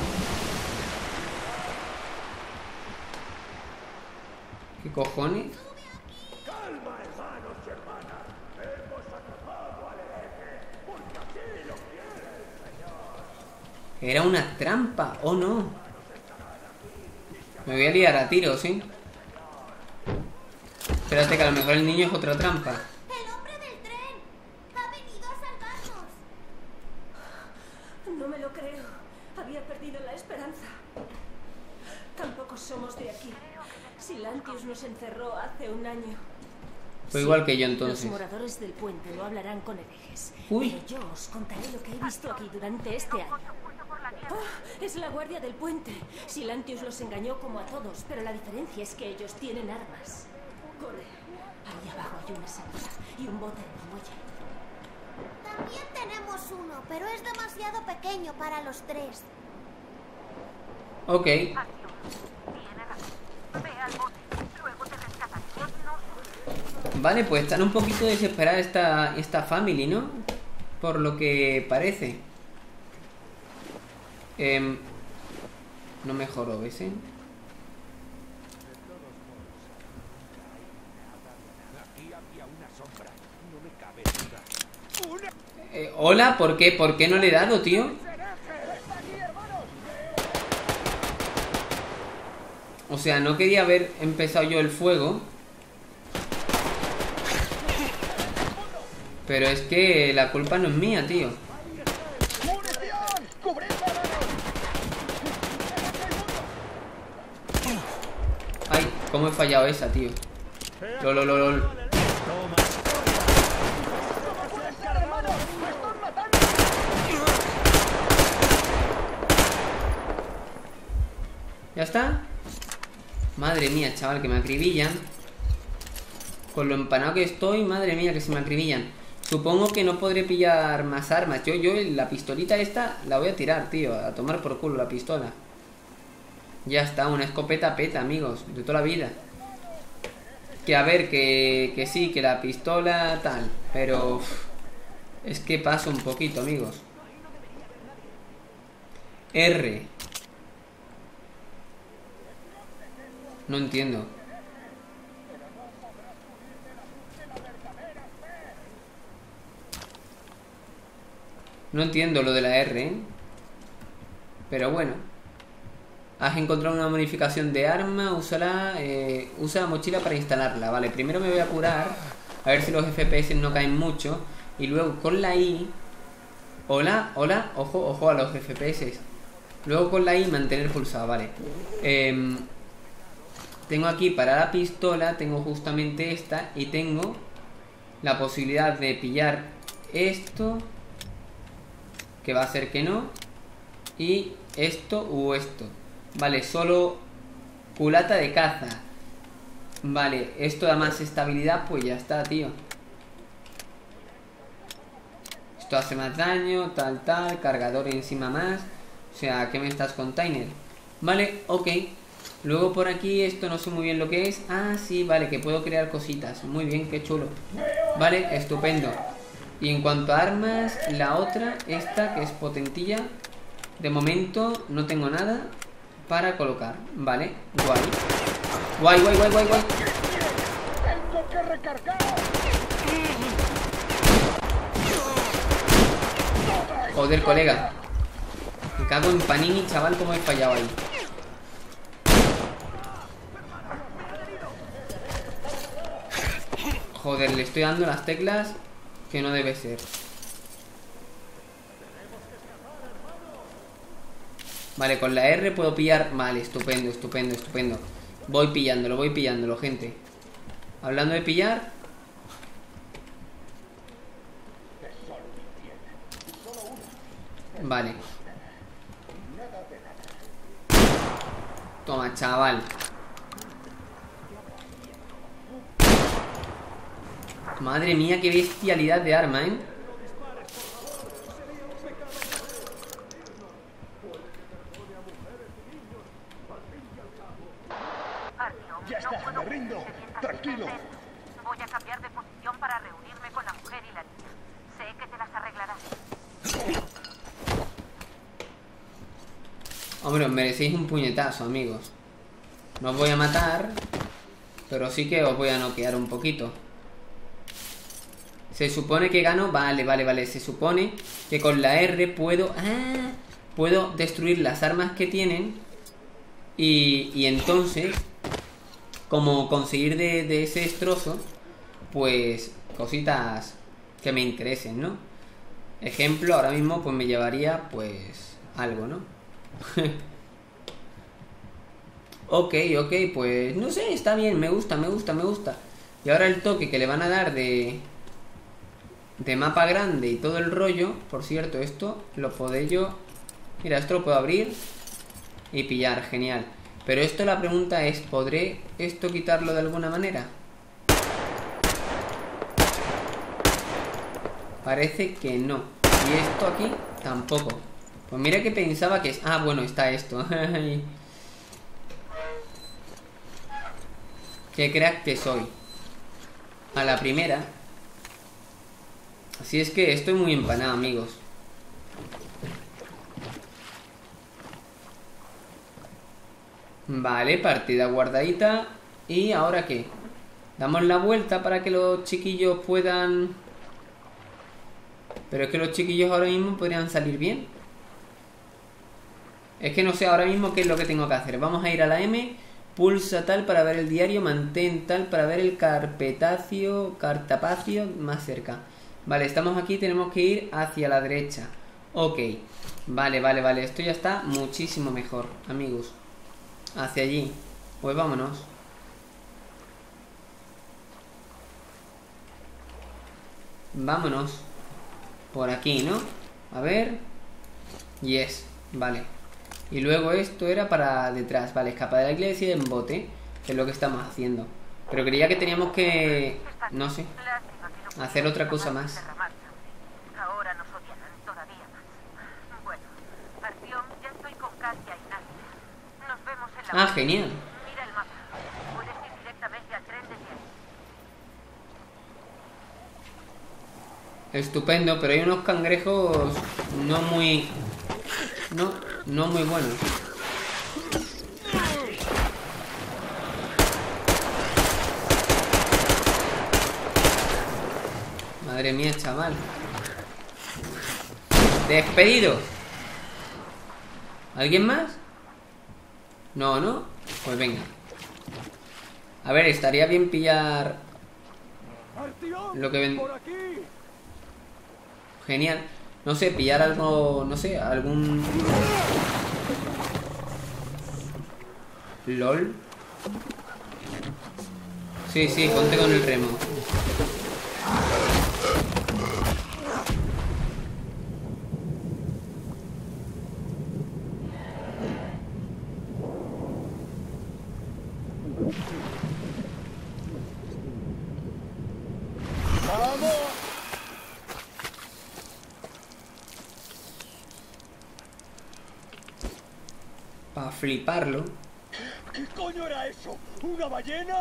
¿Qué cojones? Calma, hermanos y hermanas. Hemos atrapado al hereje porque así lo quiere el Señor. Era una trampa, ¿o no? Me voy a liar a tiros, ¿sí? Espérate que a lo mejor el niño es otra trampa. ¡El hombre del tren! ¡Ha venido a salvarnos! No me lo creo. Había perdido la esperanza. Tampoco somos de aquí. Silantius nos encerró hace un año. Fue igual que yo entonces. Los moradores del puente no hablarán con herejes. Uy. Pero yo os contaré lo que he visto aquí durante este año. Oh, es la guardia del puente. Silantius los engañó como a todos, pero la diferencia es que ellos tienen armas. Corre. Ahí abajo hay una salida y un bote en el muelle. También tenemos uno, pero es demasiado pequeño para los tres. Ok. Vale, pues están un poquito desesperada esta, esta family, ¿no? Por lo que parece. Eh, no mejoró, ¿ves? ¿Eh? Eh, Hola, ¿por qué? ¿Por qué no le he dado, tío? O sea, no quería haber empezado yo el fuego. Pero es que la culpa no es mía, tío. Ay, cómo he fallado esa, tío. Lol, lol, lol. ¿Ya está? Madre mía, chaval, que me acribillan. Con lo empanado que estoy, madre mía, que se me acribillan. Supongo que no podré pillar más armas. Yo, yo, la pistolita esta la voy a tirar, tío. A tomar por culo la pistola. Ya está, una escopeta peta, amigos, de toda la vida. Que a ver, que, que sí, que la pistola tal, pero uf, es que pasa un poquito, amigos. R. No entiendo. No entiendo lo de la R, ¿eh? Pero bueno. Has encontrado una modificación de arma. Úsala, eh, usa la mochila para instalarla. Vale, primero me voy a curar. A ver si los F P S no caen mucho. Y luego con la I. Hola, hola, ojo, ojo a los F P S. Luego con la I mantener pulsado, vale. eh, Tengo aquí para la pistola. Tengo justamente esta. Y tengo la posibilidad de pillar esto, que va a ser que no. Y esto o esto. Vale, solo culata de caza. Vale, esto da más estabilidad. Pues ya está, tío. Esto hace más daño, tal, tal. Cargador encima más. O sea, ¿qué me estás, container? Vale, ok. Luego por aquí, esto no sé muy bien lo que es. Ah, sí, vale, que puedo crear cositas. Muy bien, qué chulo. Vale, estupendo. Y en cuanto a armas, la otra, esta que es potentilla. De momento no tengo nada para colocar. Vale, guay. Guay, guay, guay, guay, guay. Tengo que recargar. Joder, colega. Me cago en Panini, chaval, cómo he fallado ahí. Joder, le estoy dando las teclas que no debe ser. Vale, con la R puedo pillar. Vale, estupendo, estupendo, estupendo. Voy pillándolo, voy pillándolo, gente. Hablando de pillar. Vale. Toma, chaval. Madre mía, qué bestialidad de arma, ¿eh? Ya está, me rindo. Tranquilo. Voy a cambiar de posición para reunirme con la mujer y la niña. Sé que te las arreglarás. Hombre, os merecéis un puñetazo, amigos. No os voy a matar, pero sí que os voy a noquear un poquito. Se supone que gano. Vale, vale, vale. Se supone que con la R puedo... Ah, puedo destruir las armas que tienen. Y, y entonces, como conseguir de, de ese destrozo, pues cositas que me interesen, ¿no? Ejemplo, ahora mismo pues me llevaría pues algo, ¿no? Ok, ok, pues no sé, está bien, me gusta, me gusta, me gusta. Y ahora el toque que le van a dar de de mapa grande y todo el rollo. Por cierto, esto lo puedo yo... Mira, esto lo puedo abrir y pillar, genial. Pero esto, la pregunta es, ¿podré esto quitarlo de alguna manera? Parece que no. Y esto aquí tampoco. Pues mira que pensaba que es... Ah, bueno, está esto. Qué crack que soy. A la primera. Así es que estoy muy empanado, amigos. Vale, partida guardadita. ¿Y ahora qué? Damos la vuelta para que los chiquillos puedan... Pero es que los chiquillos ahora mismo podrían salir bien. Es que no sé ahora mismo qué es lo que tengo que hacer. Vamos a ir a la M. Pulsa tal para ver el diario. Mantén tal para ver el carpetacio. Cartapacio más cerca. Vale, estamos aquí. Tenemos que ir hacia la derecha. Ok. Vale, vale, vale. Esto ya está muchísimo mejor, amigos. Hacia allí. Pues vámonos. Vámonos. Por aquí, ¿no? A ver. Yes. Vale. Y luego esto era para detrás. Vale, escapar de la iglesia en bote. Que es lo que estamos haciendo. Pero creía que teníamos que... No sé. Hacer otra cosa más. Ahora nos odiarán todavía más. Bueno, Artyom, ya estoy con Katia y Nadia. Nos vemos en Ah, genial. Mira el mapa. Puedes ir directamente al tren desde ahí. Estupendo, pero hay unos cangrejos no muy... No, no muy buenos. Madre mía, chaval. Despedido. ¿Alguien más? No, ¿no? Pues venga. A ver, estaría bien pillar lo que ven... Genial. No sé, pillar algo... No sé, algún... ¿LOL? Sí, sí, ponte con el remo. Para fliparlo. ¿Qué coño era eso? ¿Una ballena?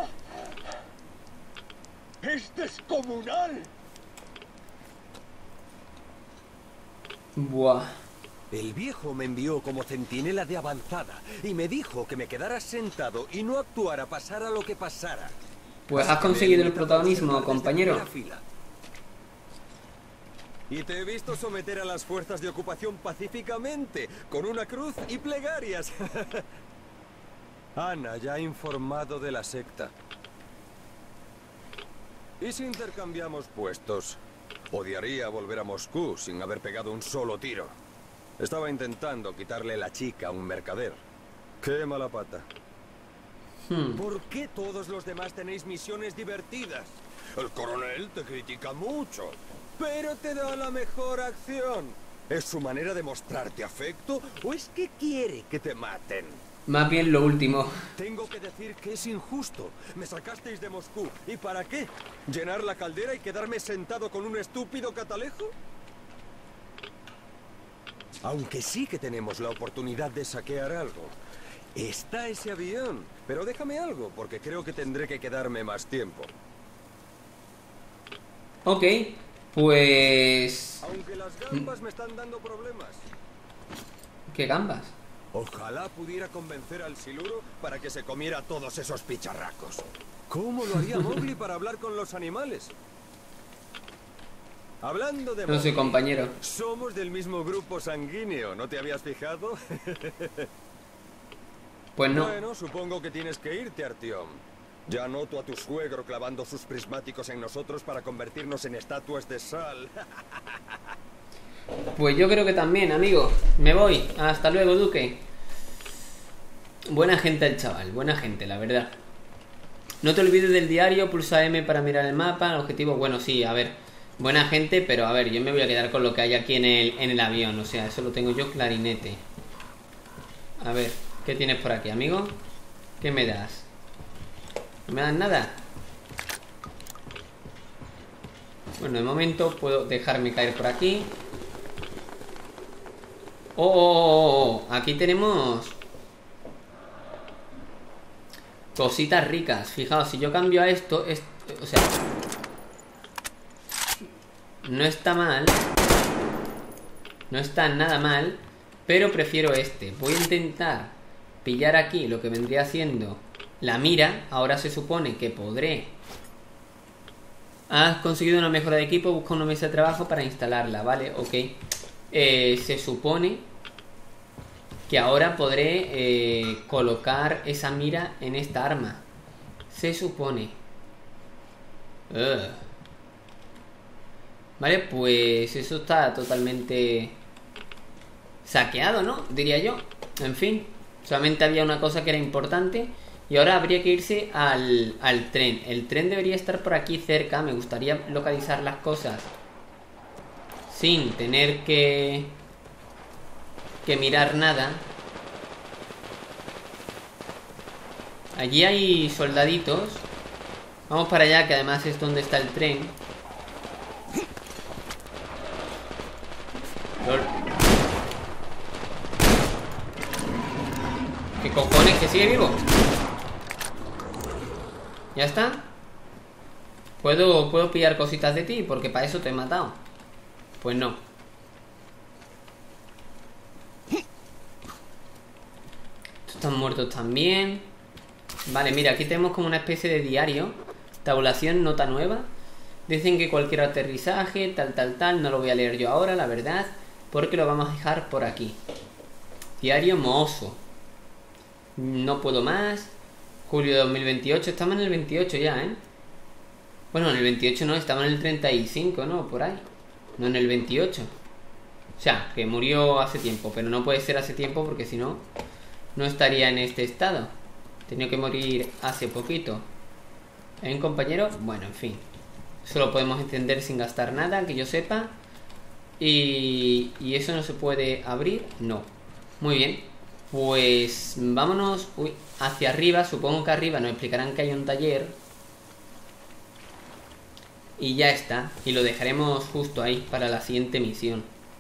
¡Es descomunal! Buah. El viejo me envió como centinela de avanzada y me dijo que me quedara sentado y no actuara, pasara lo que pasara. Pues has conseguido el protagonismo, compañero. Y te he visto someter a las fuerzas de ocupación pacíficamente, con una cruz y plegarias. Ana ya ha informado de la secta. ¿Y si intercambiamos puestos? Odiaría volver a Moscú sin haber pegado un solo tiro. Estaba intentando quitarle la chica a un mercader. ¡Qué mala pata! Hmm. ¿Por qué todos los demás tenéis misiones divertidas? El coronel te critica mucho, pero te da la mejor acción. ¿Es su manera de mostrarte afecto o es que quiere que te maten? Más bien lo último. Tengo que decir que es injusto. Me sacasteis de Moscú. ¿Y para qué? ¿Llenar la caldera y quedarme sentado con un estúpido catalejo? Aunque sí que tenemos la oportunidad de saquear algo. Está ese avión. Pero déjame algo, porque creo que tendré que quedarme más tiempo. Ok, pues... Aunque las gambas me están dando problemas. ¿Qué gambas? Ojalá pudiera convencer al siluro para que se comiera todos esos picharracos. ¿Cómo lo haría Mowgli para hablar con los animales? Hablando de No sé, compañero. Somos del mismo grupo sanguíneo, ¿no te habías fijado? Pues no. Bueno, supongo que tienes que irte, Artyom. Ya noto a tu suegro clavando sus prismáticos en nosotros para convertirnos en estatuas de sal. Pues yo creo que también, amigo. Me voy. Hasta luego, Duque. Buena gente el chaval, buena gente, la verdad. No te olvides del diario, pulsa M para mirar el mapa. El objetivo, bueno, sí, a ver. Buena gente, pero a ver, yo me voy a quedar con lo que hay aquí en el, en el avión. O sea, eso lo tengo yo clarinete. A ver, ¿qué tienes por aquí, amigo? ¿Qué me das? ¿No me das nada? Bueno, de momento puedo dejarme caer por aquí. Oh, oh, oh, oh, aquí tenemos cositas ricas. Fijaos, si yo cambio a esto, es, o sea, no está mal. No está nada mal, pero prefiero este. Voy a intentar pillar aquí lo que vendría siendo la mira. Ahora se supone que podré. Has conseguido una mejora de equipo. Busca una mesa de trabajo para instalarla. Vale, ok. Eh, se supone que ahora podré eh, colocar esa mira en esta arma. Se supone. Ugh. Vale, pues eso está totalmente saqueado, ¿no? Diría yo. En fin, solamente había una cosa que era importante. Y ahora habría que irse al, al tren. El tren debería estar por aquí cerca. Me gustaría localizar las cosas sin tener que que mirar nada. Allí hay soldaditos. Vamos para allá, que además es donde está el tren. Lol. ¿Qué cojones? ¿Que sigue vivo? ¿Ya está? ¿Puedo, puedo pillar cositas de ti? Porque para eso te he matado. Pues no. Estos están muertos también. Vale, mira, aquí tenemos como una especie de diario. Tabulación, nota nueva. Dicen que cualquier aterrizaje, tal, tal, tal. No lo voy a leer yo ahora, la verdad, porque lo vamos a dejar por aquí. Diario mohoso. No puedo más. Julio de dos mil veintiocho. Estamos en el veintiocho ya, ¿eh? Bueno, en el veintiocho no, estamos en el treinta y cinco, ¿no? Por ahí. No en el veintiocho. O sea, que murió hace tiempo. Pero no puede ser hace tiempo porque si no, no estaría en este estado. Tenía que morir hace poquito. ¿Hay un compañero? Bueno, en fin. Eso lo podemos entender sin gastar nada, que yo sepa. Y, y eso no se puede abrir. No. Muy bien. Pues vámonos uy, hacia arriba. Supongo que arriba nos explicarán que hay un taller. Y ya está. Y lo dejaremos justo ahí para la siguiente misión.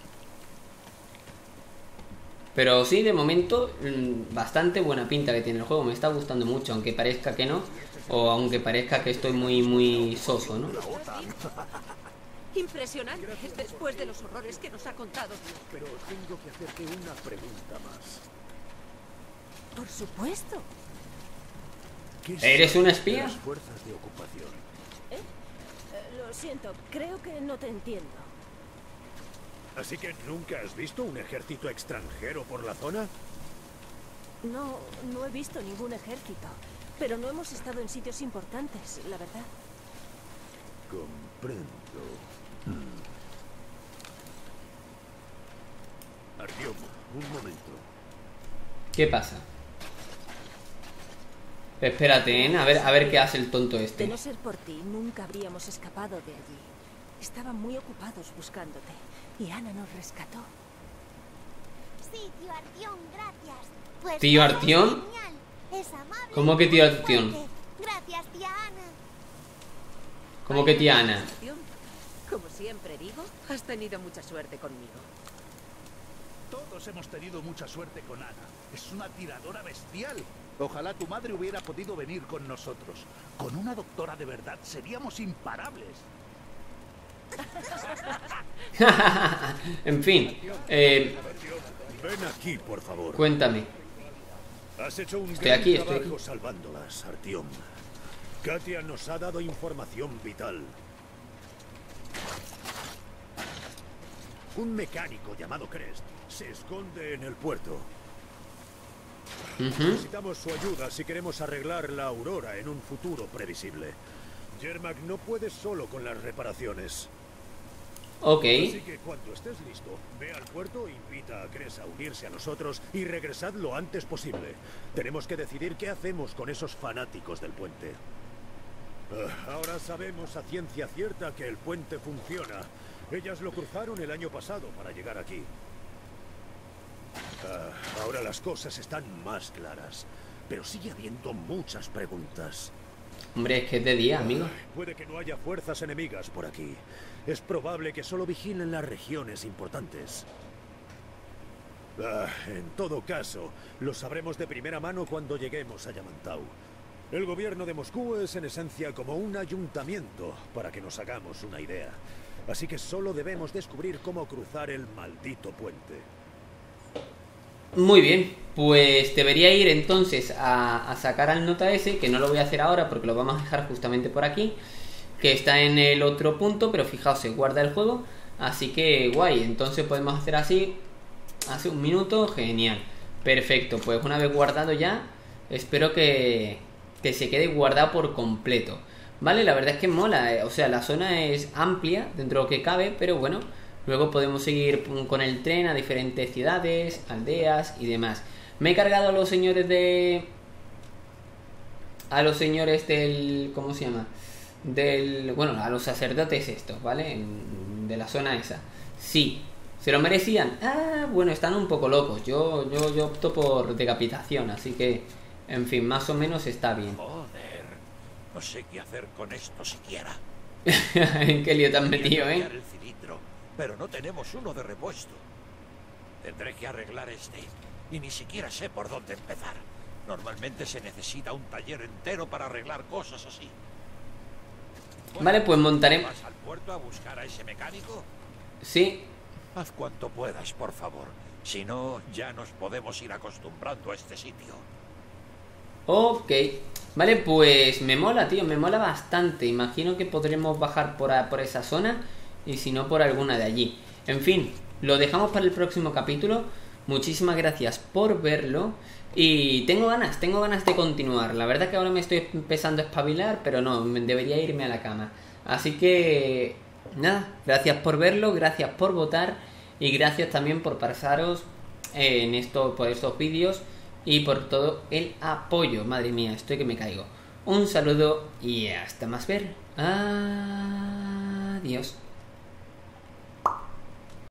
Pero sí, de momento, bastante buena pinta que tiene el juego. Me está gustando mucho, aunque parezca que no. O aunque parezca que estoy muy, muy soso, ¿no? Impresionante, después de los horrores que nos ha contado. Pero tengo que hacerte una pregunta más. Por supuesto. ¿Eres una espía? Las fuerzas de ocupación. ¿Eh? Eh, lo siento, creo que no te entiendo. ¿Así que nunca has visto un ejército extranjero por la zona? No, no he visto ningún ejército. Pero no hemos estado en sitios importantes, la verdad. Comprendo. Hmm. Artyom, un momento. ¿Qué pasa? Espérate, ¿eh? A ver, a ver qué hace el tonto este. De no ser por ti, nunca habríamos escapado de allí. Estaban muy ocupados buscándote. Y Ana nos rescató. Sí, tío Artyom, gracias. Pues ¿Tío Artyom? Es amable. ¿Cómo que tío Artyom? Gracias, tía Ana. ¿Cómo que tía Ana? Como siempre digo, has tenido mucha suerte conmigo. Todos hemos tenido mucha suerte con Ana. Es una tiradora bestial. Ojalá tu madre hubiera podido venir con nosotros. Con una doctora de verdad seríamos imparables. En fin, eh, ven aquí, por favor. Cuéntame. Has hecho un estoy gran aquí, trabajo estoy aquí. salvándolas, Artyom. Katia nos ha dado información vital. Un mecánico llamado Crest se esconde en el puerto. Uh-huh. Necesitamos su ayuda si queremos arreglar la Aurora en un futuro previsible. Yermak no puede solo con las reparaciones. Ok. Así que cuando estés listo, ve al puerto, invita a Crest a unirse a nosotros y regresad lo antes posible. Tenemos que decidir qué hacemos con esos fanáticos del puente. Uh, ahora sabemos a ciencia cierta que el puente funciona. Ellas lo cruzaron el año pasado para llegar aquí. Uh, ahora las cosas están más claras, pero sigue habiendo muchas preguntas. Hombre, es que es de día, amigo. Puede que no haya fuerzas enemigas por aquí. Es probable que solo vigilen las regiones importantes. Ah, en todo caso, lo sabremos de primera mano cuando lleguemos a Yamantau. El gobierno de Moscú es en esencia como un ayuntamiento, para que nos hagamos una idea. Así que solo debemos descubrir cómo cruzar el maldito puente. Muy bien, pues debería ir entonces a, a sacar al nota ese, que no lo voy a hacer ahora porque lo vamos a dejar justamente por aquí, que está en el otro punto, pero fijaos, se guarda el juego, así que guay. Entonces podemos hacer así, hace un minuto, genial, perfecto. Pues una vez guardado ya, espero que, que se quede guardado por completo. Vale, la verdad es que mola, eh. O sea, la zona es amplia dentro de lo que cabe, pero bueno, luego podemos seguir con el tren a diferentes ciudades, aldeas y demás. Me he cargado a los señores de... A los señores del... ¿Cómo se llama? Del... Bueno, a los sacerdotes estos, ¿vale? De la zona esa. Sí. ¿Se lo merecían? Ah, bueno, están un poco locos. Yo, yo, yo opto por decapitación, así que... En fin, más o menos está bien. Joder. No sé qué hacer con esto siquiera. ¿En qué lío te has metido, eh? El cilindro, pero no tenemos uno de repuesto. Tendré que arreglar este. Y ni siquiera sé por dónde empezar. Normalmente se necesita un taller entero para arreglar cosas así. Vale, pues montaremos... ¿Vas al puerto a buscar a ese mecánico? Sí. Haz cuanto puedas, por favor. Si no, ya nos podemos ir acostumbrando a este sitio. Ok. Vale, pues me mola, tío, me mola bastante. Imagino que podremos bajar por, a, por esa zona y si no por alguna de allí. En fin, lo dejamos para el próximo capítulo. Muchísimas gracias por verlo. Y tengo ganas, tengo ganas de continuar. La verdad que ahora me estoy empezando a espabilar, pero no, debería irme a la cama. Así que, nada, gracias por verlo, gracias por votar y gracias también por pasaros en esto, por estos vídeos y por todo el apoyo. Madre mía, estoy que me caigo. Un saludo y hasta más ver. Adiós.